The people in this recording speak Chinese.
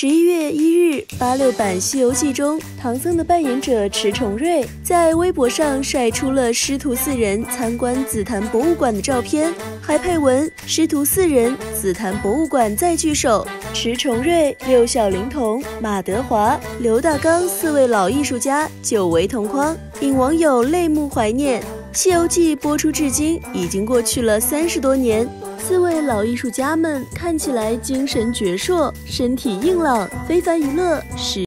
11月1日，86版《西游记》中，唐僧的扮演者迟重瑞在微博上晒出了师徒4人参观紫檀博物馆的照片，还配文：“师徒4人，紫檀博物馆再聚首。”迟重瑞、六小龄童、马德华、刘大刚4位老艺术家久违同框，引网友泪目怀念。《西游记》播出至今已经过去了30多年，4位老艺术家们看起来精神矍铄，身体硬朗，非凡娱乐是。